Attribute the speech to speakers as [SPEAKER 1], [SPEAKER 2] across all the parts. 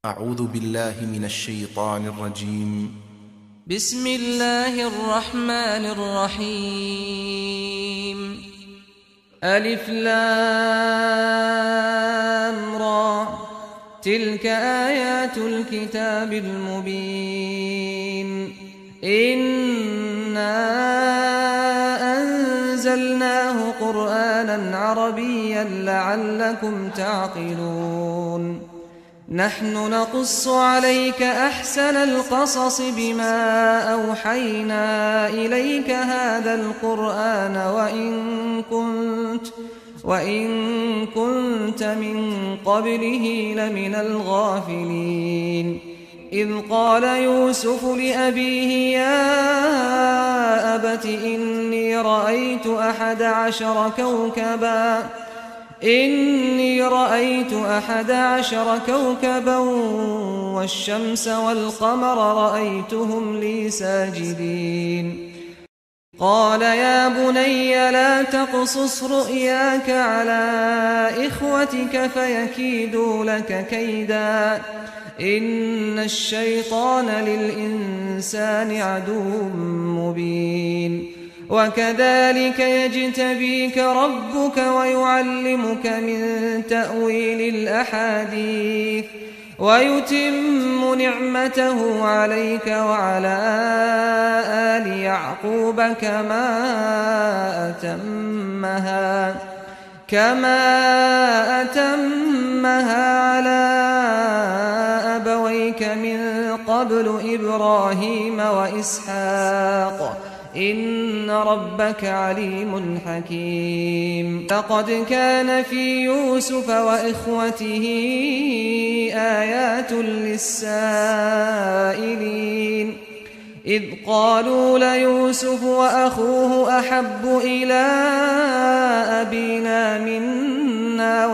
[SPEAKER 1] أعوذ بالله من الشيطان الرجيم.
[SPEAKER 2] بسم الله الرحمن الرحيم. ألف لام را، تلك آيات الكتاب المبين. إنا أنزلناه قرآنا عربيا لعلكم تعقلون. نحن نقص عليك أحسن القصص بما أوحينا إليك هذا القرآن وإن كنت من قبله لمن الغافلين. إذ قال يوسف لأبيه يا أبت إني رأيت 11 كوكبا والشمس والقمر رأيتهم لي ساجدين. قال يا بني لا تقصص رؤياك على إخوتك فيكيدوا لك كيدا، إن الشيطان للإنسان عدو مبين. وكذلك يجتبيك ربك ويعلمك من تأويل الأحاديث ويتم نعمته عليك وعلى آل يعقوب كما أتمها على أبويك من قبل إبراهيم وإسحاق إن ربك عليم حكيم. لقد كان في يوسف وإخوته آيات للسائلين، إذ قالوا ليوسف وأخوه أحب إلى أبينا منا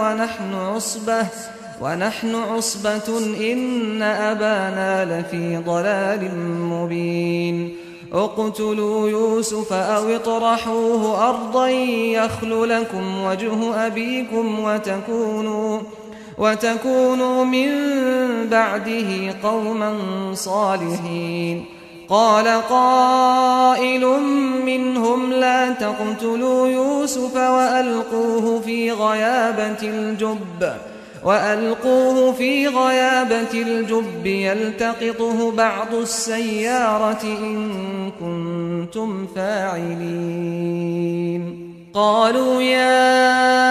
[SPEAKER 2] ونحن عصبة إن أبانا لفي ضلال مبين. اقتلوا يوسف أو اطرحوه أرضا يخل لكم وجه أبيكم وتكونوا من بعده قوما صالحين. قال قائل منهم لا تقتلوا يوسف وألقوه في غيابة الجب يلتقطه بعض السيارة إن كنتم فاعلين. قالوا يا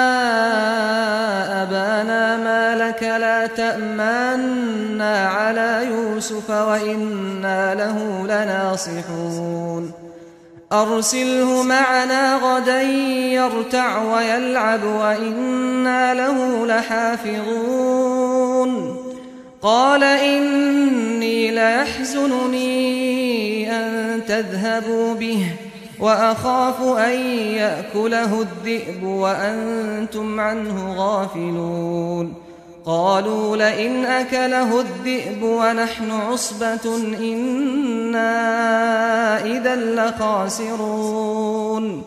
[SPEAKER 2] أبانا ما لك لا تأمنا على يوسف وإنا له لناصحون. أرسله معنا غدا يرتع ويلعب وإنا له لحافظون. قال إني ليحزنني أن تذهبوا به وأخاف أن يأكله الذئب وأنتم عنه غافلون. قالوا لئن أكله الذئب ونحن عصبة إنا إذا لخاسرون.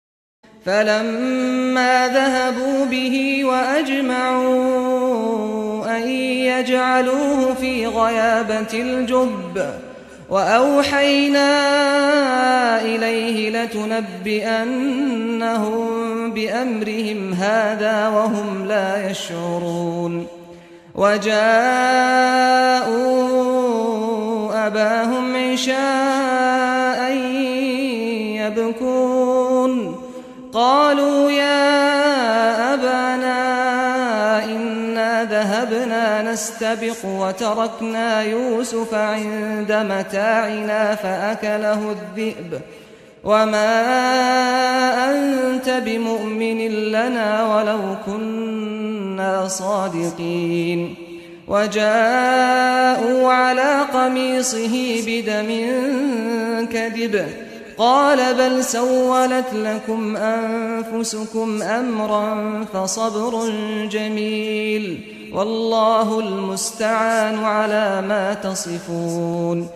[SPEAKER 2] فلما ذهبوا به وأجمعوا أن يجعلوه في غيابة الجب وأوحينا إليه لتنبئنهم بأمرهم هذا وهم لا يشعرون. وجاءوا أباهم عشاء يبكون. قالوا يا أبانا إنا ذهبنا نستبق وتركنا يوسف عند متاعنا فأكله الذئب وما أنت بمؤمن لنا ولو كنا صادقين. وجاءوا على قميصه بدم كذب قال بل سولت لكم أنفسكم أمرا فصبر جميل والله المستعان على ما تصفون.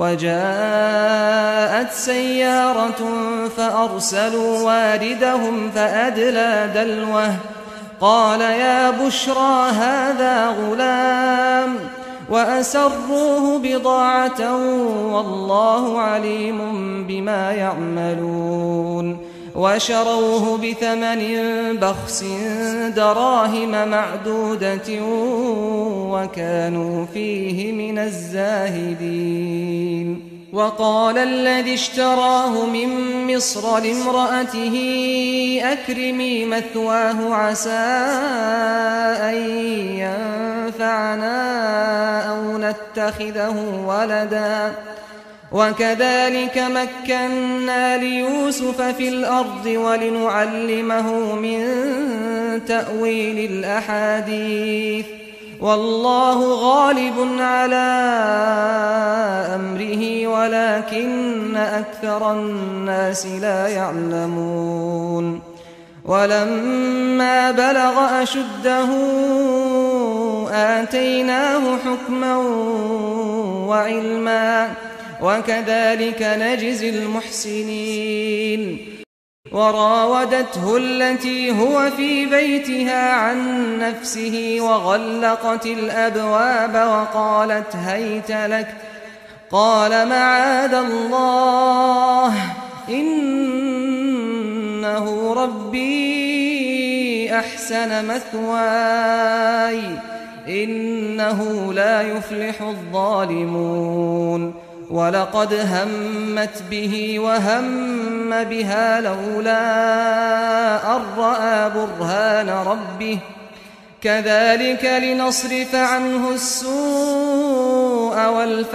[SPEAKER 2] وجاءت سيارة فأرسلوا واردهم فأدلى دلوه قال يا بشرى هذا غلام وأسروه بضاعة والله عليم بما يعملون وشروه بثمن بخس دراهم معدودة وكانوا فيه من الزاهدين وقال الذي اشتراه من مصر لامرأته أكرمي مثواه عسى أن ينفعنا أو نتخذه ولدا وكذلك مكنا ليوسف في الأرض ولنعلمه من تأويل الأحاديث والله غالب على أمره ولكن أكثر الناس لا يعلمون ولما بلغ أشده آتيناه حكما وعلما وكذلك نجزي المحسنين وراودته التي هو في بيتها عن نفسه وغلقت الأبواب وقالت هيت لك قال معاذ الله إنه ربي أحسن مثواي إنه لا يفلح الظالمون ولقد همت به وهم بها لولا أن رأى برهان ربه كذلك لنصرف عنه السوء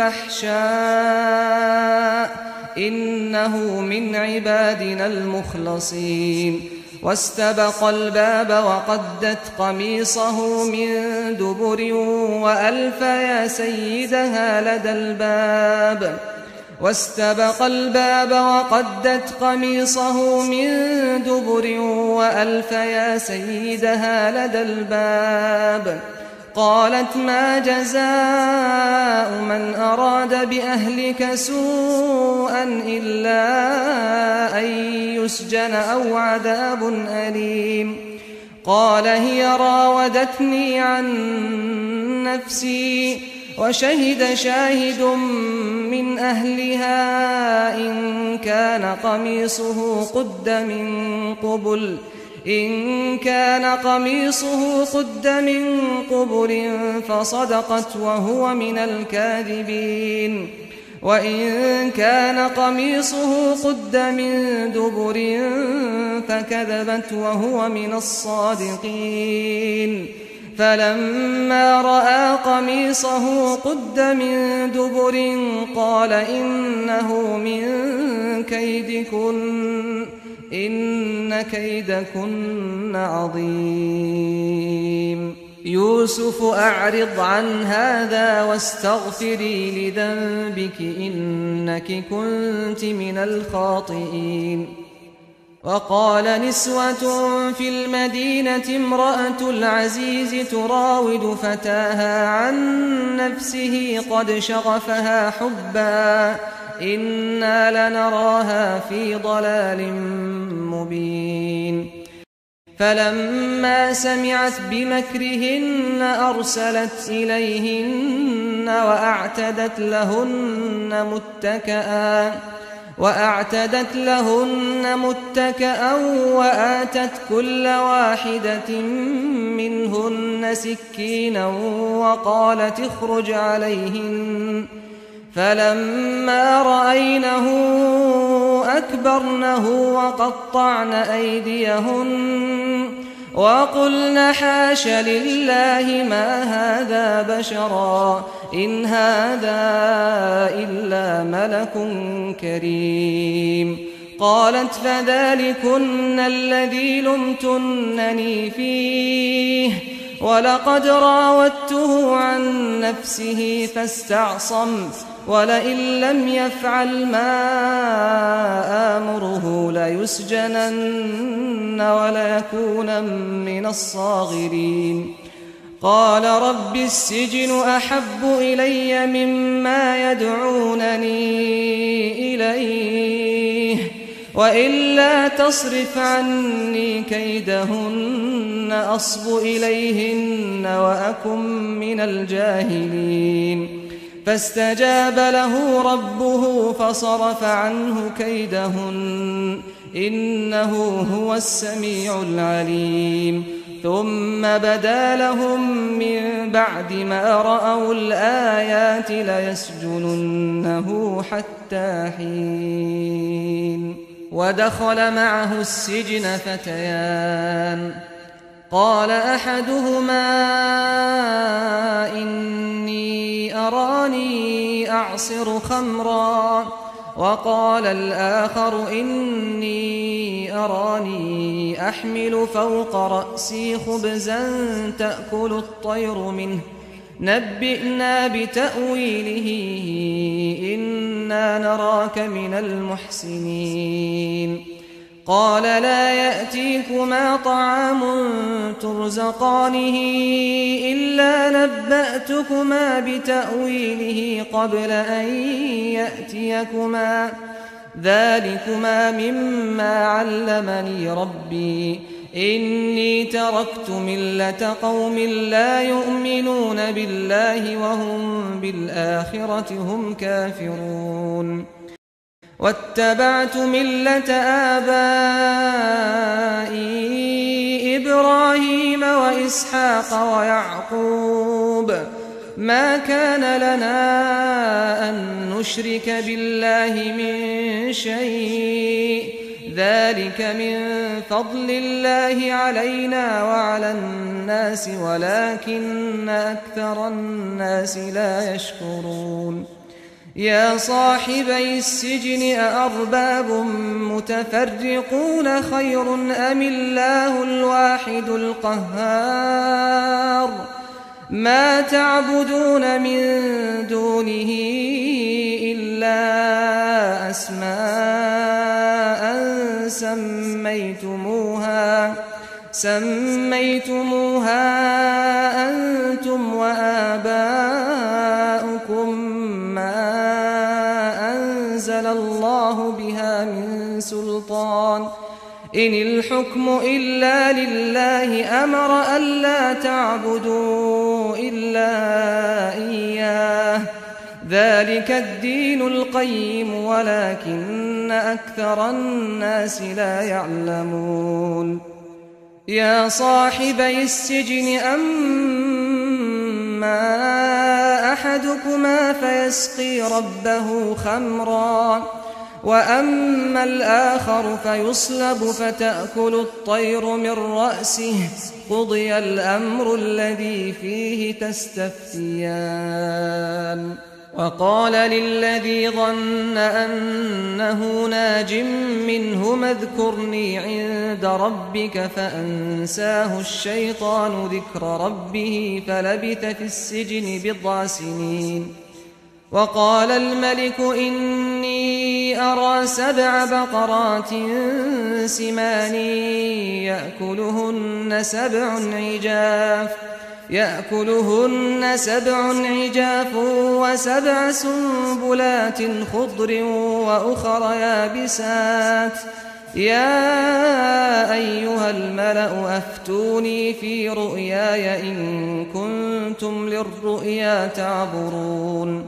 [SPEAKER 2] والفحشاء إنه من عبادنا المخلصين واستبق الباب وقدت قميصه من دبر وألف يا سيدها لدى الباب واستبق الباب وقدت قميصه من دبر وألف يا سيدها لدى الباب قالت ما جزاء من أراد بأهلك سوءا إلا أن يسجن أو عذاب أليم قال هي راودتني عن نفسي وشهد شاهد من أهلها إن كان قميصه قد من قبل فصدقت وهو من الكاذبين وإن كان قميصه قد من دبر فكذبت وهو من الصادقين فلما رأى قميصه قد من دبر قال إنه من كيدكن إن كيدكن عظيم يوسف أعرض عن هذا واستغفري لذنبك إنك كنت من الخاطئين وقال نسوة في المدينة امرأة العزيز تراود فتاها عن نفسه قد شغفها حبا إنا لنراها في ضلال مبين فلما سمعت بمكرهن أرسلت إليهن وأعتدت لهن متكئا وآتت كل واحدة منهن سكينا وقالت اخرج عليهن فلما رأينه أكبرنه وقطعن أيديهن وقلن حاش لله ما هذا بشرا إن هذا إلا ملك كريم قالت فذلكن الذي لمتنني فيه ولقد راودته عن نفسه فاستعصم ولئن لم يفعل ما آمره ليسجنن وليكون من الصاغرين قال رب السجن أحب إلي مما يدعونني إليه وإلا تصرف عني كيدهن أصب إليهن وأكن من الجاهلين فاستجاب له ربه فصرف عنه كيدهن إنه هو السميع العليم ثم بدا لهم من بعد ما رأوا الآيات ليسجننه حتى حين ودخل معه السجن فتيان قال أحدهما إني أراني أعصر خمرا وقال الآخر إني أراني أحمل فوق رأسي خبزا تأكل الطير منه نبئنا بتأويله إنا نراك من المحسنين قال لا يأتيكما طعام ترزقانه إلا نبأتكما بتأويله قبل أن يأتيكما ذلكما مما علمني ربي إني تركت ملة قوم لا يؤمنون بالله وهم بالآخرة هم كافرون واتبعت ملة آبائي إبراهيم وإسحاق ويعقوب ما كان لنا أن نشرك بالله من شيء ذلك من فضل الله علينا وعلى الناس ولكن أكثر الناس لا يشكرون يا صاحبي السجن أأرباب متفرقون خير أم الله الواحد القهار ما تعبدون من دونه إلا أسماء سميتموها أنتم وآباؤكم ما أنزل الله بها من سلطان إن الحكم إلا لله أمر ألا تعبدوا إلا إياه ذلك الدين القيم ولكن أكثر الناس لا يعلمون يا صاحبي السجن أما أحدكما فيسقي ربه خمرا وأما الآخر فيصلب فتأكل الطير من رأسه قضي الأمر الذي فيه تستفتيان وقال للذي ظن أنه ناج منهما اذكرني عند ربك فأنساه الشيطان ذكر ربه فلبث في السجن بضع سنين وقال الملك إني أرى 7 بقرات سمان يأكلهن 7 عجاف و7 سنبلات خضر وأخر يابسات يا أيها الملأ أفتوني في رؤياي إن كنتم للرؤيا تعبرون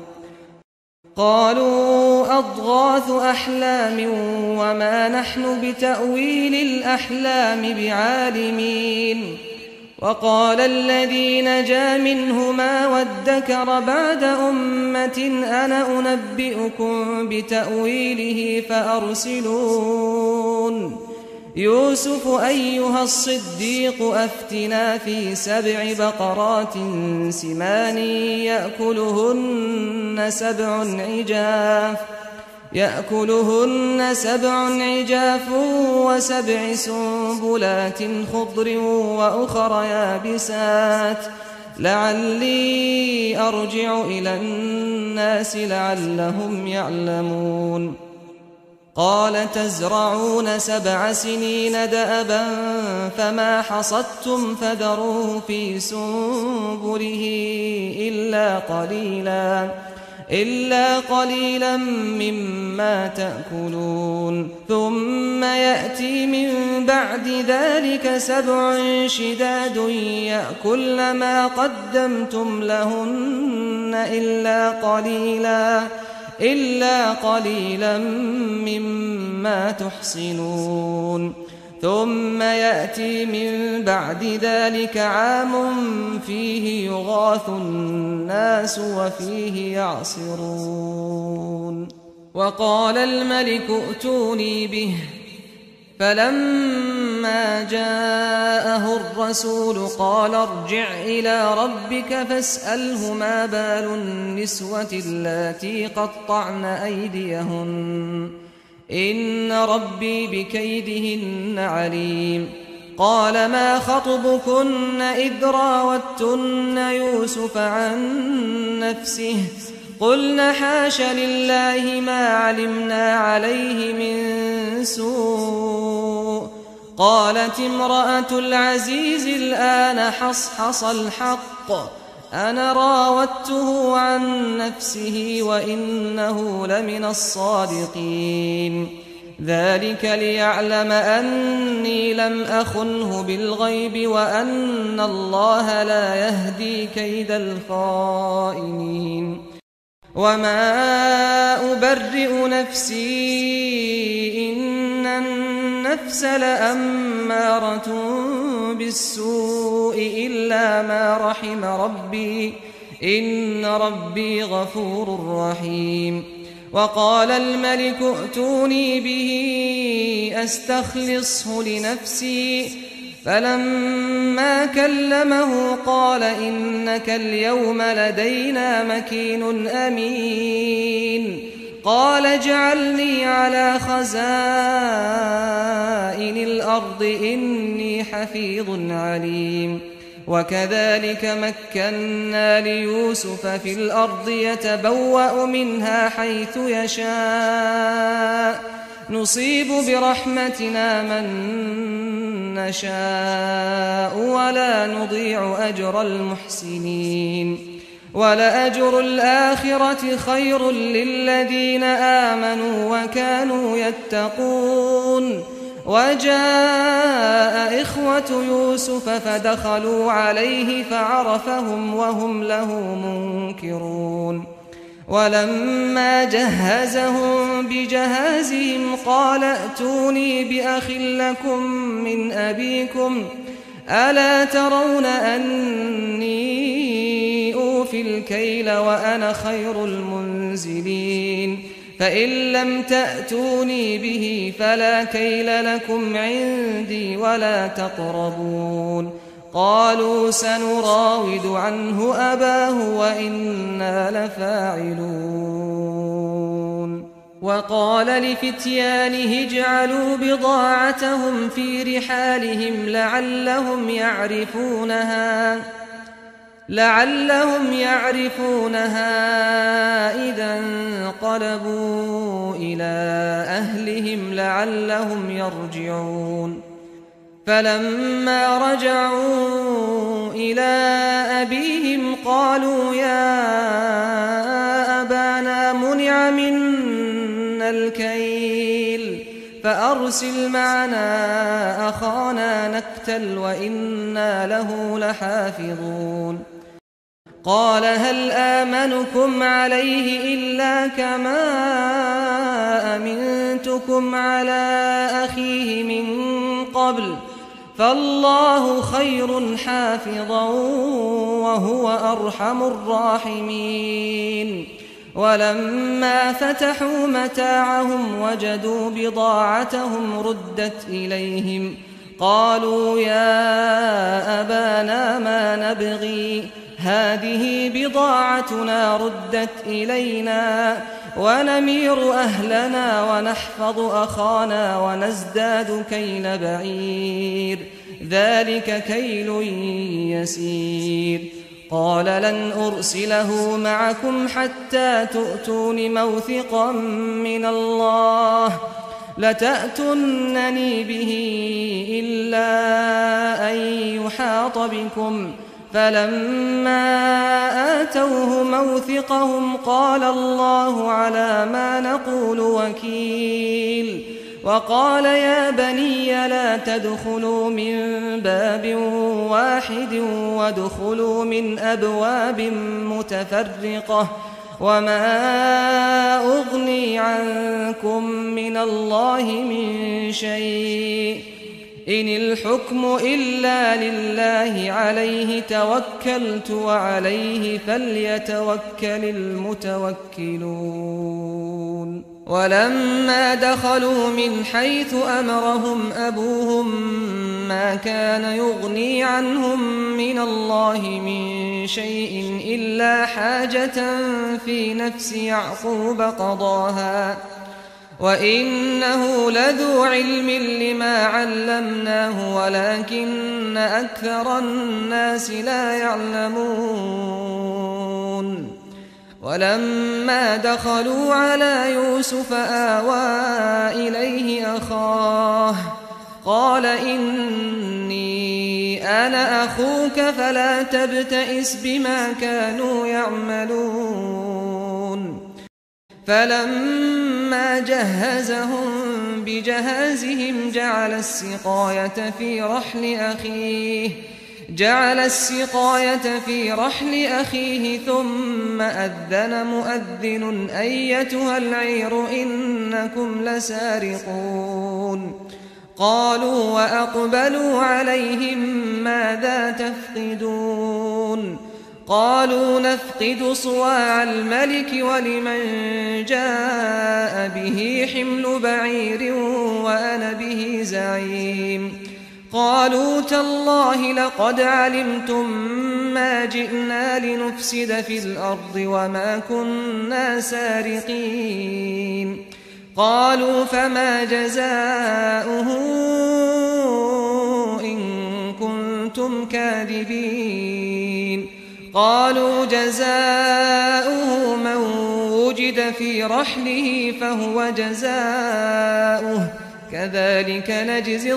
[SPEAKER 2] قالوا أضغاث أحلام وما نحن بتأويل الأحلام بعالمين وقال الذي نجا منهما وادكر بعد أمة أنا أنبئكم بتأويله فأرسلون يوسف أيها الصديق أفتنا في 7 بقرات سمان يأكلهن 7 عجاف و7 سنبلات خضر وأخر يابسات لعلي أرجع إلى الناس لعلهم يعلمون قال تزرعون 7 سنين دأبا فما حصدتم فذروه في سنبله إلا قليلا إلا قليلا مما تأكلون ثم يأتي من بعد ذلك 7 شداد يأكلن ما قدمتم لهن إلا قليلا مما تحصنون ثم يأتي من بعد ذلك عام فيه يغاث الناس وفيه يعصرون وقال الملك ائتوني به فلما جاءه الرسول قال ارجع إلى ربك فاسأله ما بال النسوة اللاتي قطعن أيديهن إن ربي بكيدهن عليم قال ما خطبكن إذ راوتن يوسف عن نفسه قلن حاش لله ما علمنا عليه من سوء قالت امرأة العزيز الآن حصحص الحق أنا راودته عن نفسه وإنه لمن الصادقين ذلك ليعلم أني لم أخنه بالغيب وأن الله لا يهدي كيد الخائنين وما أبرئ نفسي إن النفس لأمارة بالسوء إلا ما رحم ربي إن ربي غفور رحيم وقال الملك ائتوني به أستخلصه لنفسي فلما كلمه قال إنك اليوم لدينا مكين أمين قال اجعلني على خزائن الأرض إني حفيظ عليم وكذلك مكنا ليوسف في الأرض يتبوأ منها حيث يشاء نصيب برحمتنا من نشاء ولا نضيع أجر المحسنين ولأجر الآخرة خير للذين آمنوا وكانوا يتقون وجاء إخوة يوسف فدخلوا عليه فعرفهم وهم له منكرون ولما جهزهم بجهازهم قال ائتوني بأخ لكم من أبيكم ألا ترون أني أوفي الكيل وأنا خير المنزلين فإن لم تأتوني به فلا كيل لكم عندي ولا تقربون قالوا سنراود عنه أباه وإنا لفاعلون وقال لفتيانه اجعلوا بضاعتهم في رحالهم لعلهم يعرفونها إذا انقلبوا إلى أهلهم لعلهم يرجعون فلما رجعوا إلى أبيهم قالوا يا أبانا منع منا الكيل فأرسل معنا أخانا نكتل وإنا له لحافظون قال هل آمنكم عليه إلا كما أمنتكم على أخيه من قبل فالله خير حافظا وهو أرحم الراحمين ولما فتحوا متاعهم وجدوا بضاعتهم ردت إليهم قالوا يا أبانا ما نبغي هذه بضاعتنا ردت إلينا ونمير أهلنا ونحفظ أخانا ونزداد كيل بعير ذلك كيل يسير قال لن أرسله معكم حتى تؤتون موثقا من الله لتأتونني به إلا أن يحاط بكم فلما آتوه موثقهم قال الله على ما نقول وكيل وقال يا بني لا تدخلوا من باب واحد وادخلوا من أبواب متفرقة وما أغني عنكم من الله من شيء إن الحكم إلا لله عليه توكلت وعليه فليتوكل المتوكلون ولما دخلوا من حيث أمرهم أبوهم ما كان يغني عنهم من الله من شيء إلا حاجة في نفس يعقوب قضاها وإنه لذو علم لما علمناه ولكن أكثر الناس لا يعلمون ولما دخلوا على يوسف آوى إليه أخاه قال إني أنا أخوك فلا تبتئس بما كانوا يعملون فلما جهزهم بجهازهم جعل السقاية في رحل أخيه ثم أذن مؤذن أيتها العير إنكم لسارقون قالوا وأقبلوا عليهم ماذا تفقدون قالوا نفقد صواع الملك ولمن جاء به حمل بعير وأنا به زعيم قالوا تالله لقد علمتم ما جئنا لنفسد في الأرض وما كنا سارقين قالوا فما جزاؤه إن كنتم كاذبين قالوا جزاؤه من وجد في رحله فهو جزاؤه كذلك نجزي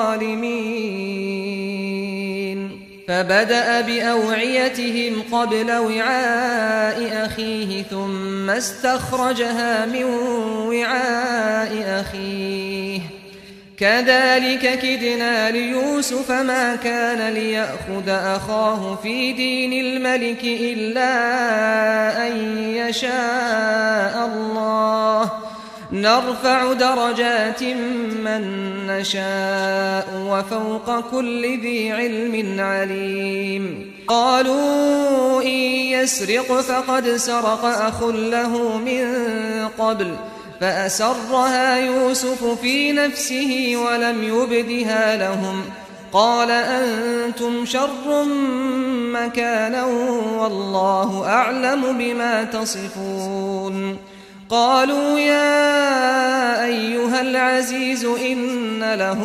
[SPEAKER 2] الظالمين فبدأ بأوعيتهم قبل وعاء أخيه ثم استخرجها من وعاء أخيه كذلك كدنا ليوسف ما كان ليأخذ أخاه في دين الملك إلا أن يشاء الله نرفع درجات من نشاء وفوق كل ذي علم عليم قالوا إن يسرق فقد سرق أخ له من قبل فأسرها يوسف في نفسه ولم يبدها لهم قال أنتم شر مكانا والله أعلم بما تصفون قالوا يا أيها العزيز إن له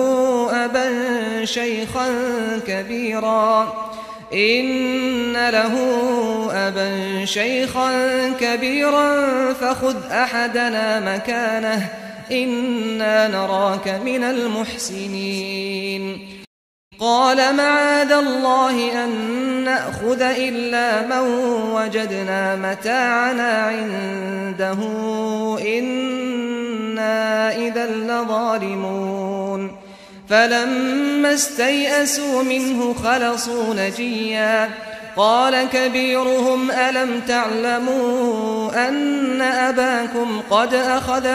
[SPEAKER 2] أبا شيخا كبيرا فخذ أحدنا مكانه إنا نراك من المحسنين قال معاذ الله أن نأخذ إلا من وجدنا متاعنا عنده إنا إذا لظالمون فلما استيئسوا منه خلصوا نجيا قال كبيرهم ألم تعلموا أن أباكم قد أخذ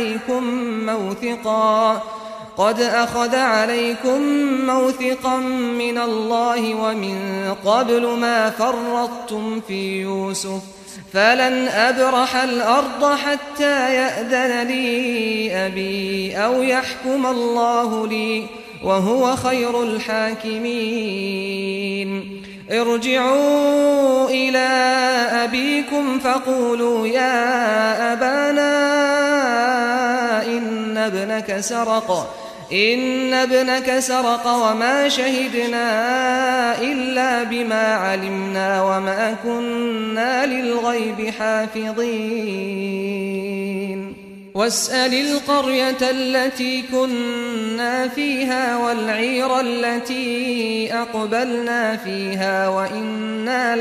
[SPEAKER 2] عليكم موثقا من الله ومن قبل ما فرطتم في يوسف فلن أبرح الأرض حتى يأذن لي أبي أو يحكم الله لي وهو خير الحاكمين ارجعوا إلى أبيكم فقولوا يا أبانا إن ابنك سرق وما شهدنا إلا بما علمنا وما كنا للغيب حافظين واسأل القرية التي كنا فيها والعير التي أقبلنا فيها وإنا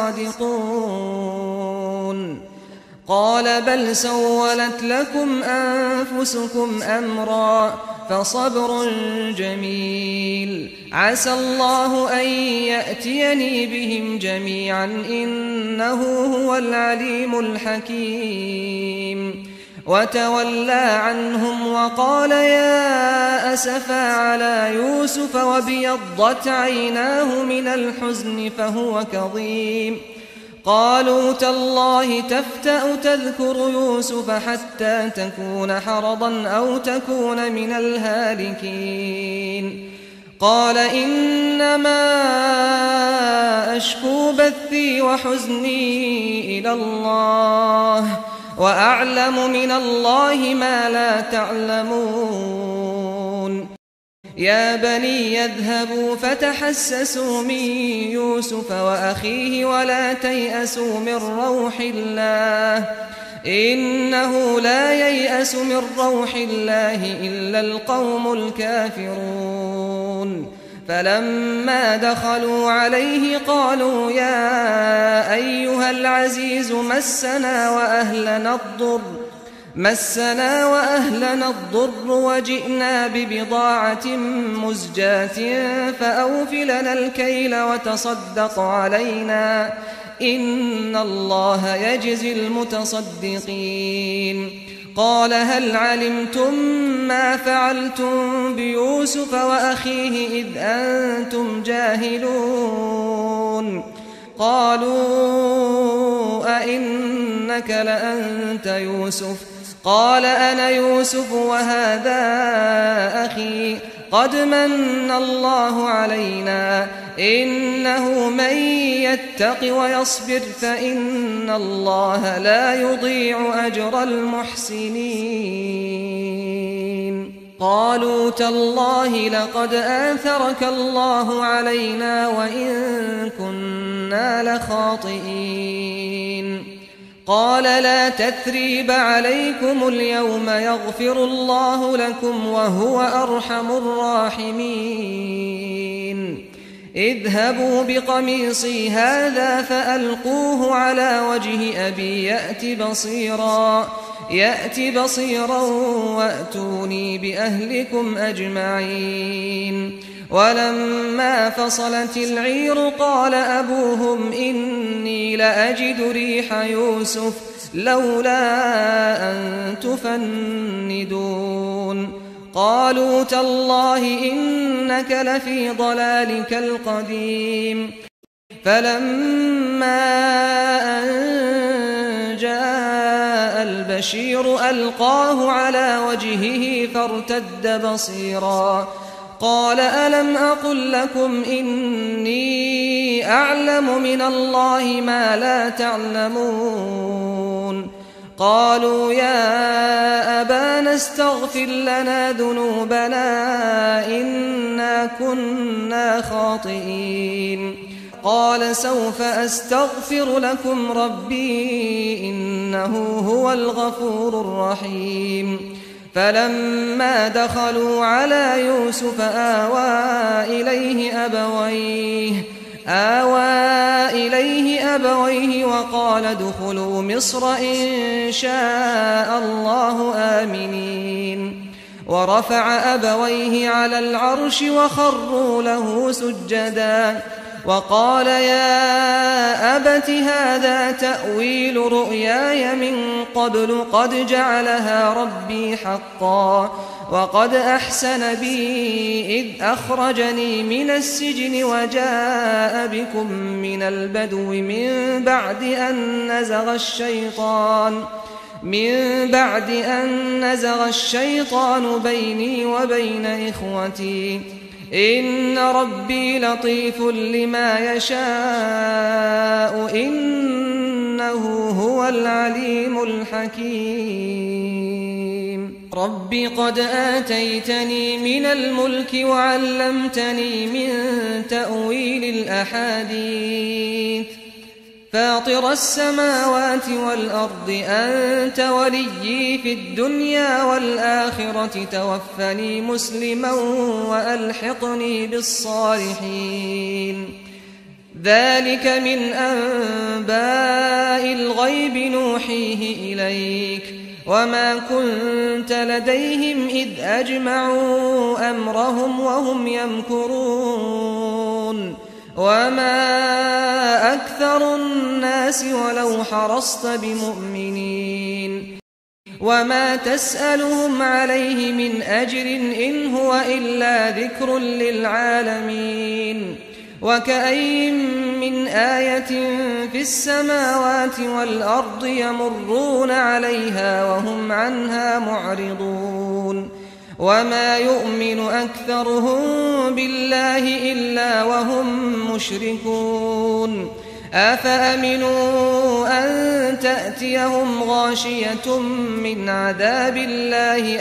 [SPEAKER 2] لصادقون قال بل سولت لكم أنفسكم أمرا فصبر جميل عسى الله أن يأتيني بهم جميعا إنه هو العليم الحكيم وتولى عنهم وقال يا أسفا على يوسف وابيضت عيناه من الحزن فهو كظيم قالوا تالله تفتأ تذكر يوسف حتى تكون حرضا أو تكون من الهالكين قال إنما أشكو بثي وحزني إلى الله وأعلم من الله ما لا تعلمون يا بني يذهبوا فتحسسوا من يوسف وأخيه ولا تيأسوا من روح الله إنه لا ييأس من روح الله إلا القوم الكافرون فلما دخلوا عليه قالوا يا أيها العزيز مسنا وأهلنا الضر وجئنا ببضاعة مزجاة فأوف لنا الكيل وتصدق علينا إن الله يجزي المتصدقين قال هل علمتم ما فعلتم بيوسف وأخيه إذ أنتم جاهلون قالوا أئنك لأنت يوسف قال أنا يوسف وهذا أخي قد من الله علينا إنه من يتق ويصبر فإن الله لا يضيع أجر المحسنين قالوا تالله لقد آثرك الله علينا وإن كنا لخاطئين قال لا تثريب عليكم اليوم يغفر الله لكم وهو أرحم الراحمين اذهبوا بقميصي هذا فألقوه على وجه أبي يأت بصيرا وأتوني بأهلكم أجمعين ولما فصلت العير قال أبوهم إني لأجد ريح يوسف لولا أن تفندون قالوا تالله إنك لفي ضلالك القديم فلما أن جاء البشير ألقاه على وجهه فارتد بصيرا قال ألم أقل لكم إني أعلم من الله ما لا تعلمون قالوا يا أبانا استغفر لنا ذنوبنا إنا كنا خاطئين قال سوف أستغفر لكم ربي إنه هو الغفور الرحيم فلما دخلوا على يوسف آوى إليه أبويه وقال ادخلوا مصر إن شاء الله آمنين ورفع أبويه على العرش وخروا له سجدا وقال يا أبت هذا تأويل رؤياي من قبل قد جعلها ربي حقا وقد أحسن بي إذ أخرجني من السجن وجاء بكم من البدو من بعد أن نزغ الشيطان بيني وبين إخوتي إن ربي لطيف لما يشاء إنه هو العليم الحكيم رب قد آتيتني من الملك وعلمتني من تأويل الأحاديث فاطر السماوات والأرض أنت وليي في الدنيا والآخرة توفني مسلما وألحقني بالصالحين ذلك من أنباء الغيب نوحيه إليك وما كنت لديهم إذ أجمعوا أمرهم وهم يمكرون وما أكثر الناس ولو حرصت بمؤمنين وما تسألهم عليه من أجر إن هو إلا ذكر للعالمين وكأي من آية في السماوات والأرض يمرون عليها وهم عنها معرضون وما يؤمن أكثرهم بالله إلا وهم مشركون أفأمنوا أن تأتيهم غاشية من عذاب الله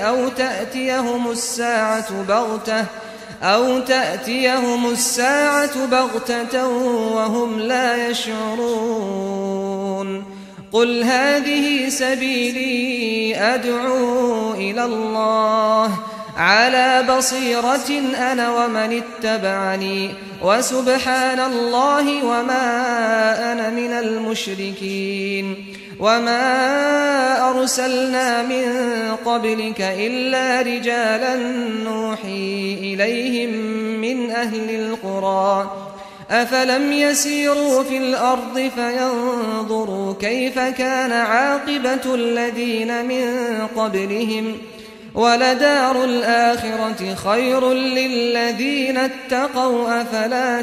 [SPEAKER 2] أو تأتيهم الساعة بغتة وهم لا يشعرون قل هذه سبيلي أدعو إلى الله على بصيرة أنا ومن اتبعني وسبحان الله وما أنا من المشركين وما أرسلنا من قبلك إلا رجالا نوحي إليهم من أهل القرى أفلم يسيروا في الأرض فينظروا كيف كان عاقبة الذين من قبلهم ولدار الآخرة خير للذين اتقوا أفلا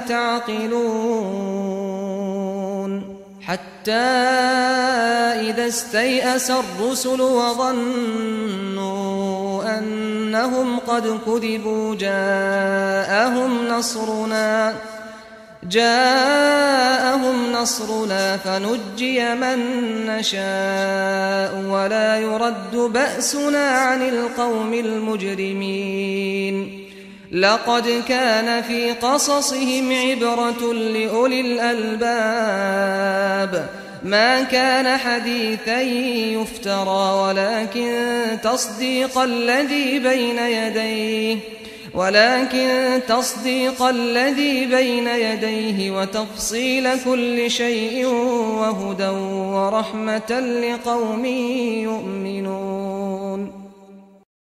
[SPEAKER 2] تعقلون حتى إذا استيأس الرسل وظنوا أنهم قد كذبوا جاءهم نصرنا فنجي من نشاء ولا يرد بأسنا عن القوم المجرمين لقد كان في قصصهم عبرة لأولي الألباب ما كان حديثا يفترى ولكن تصديق الذي بين يديه وتفصيل كل شيء وهدى ورحمة لقوم يؤمنون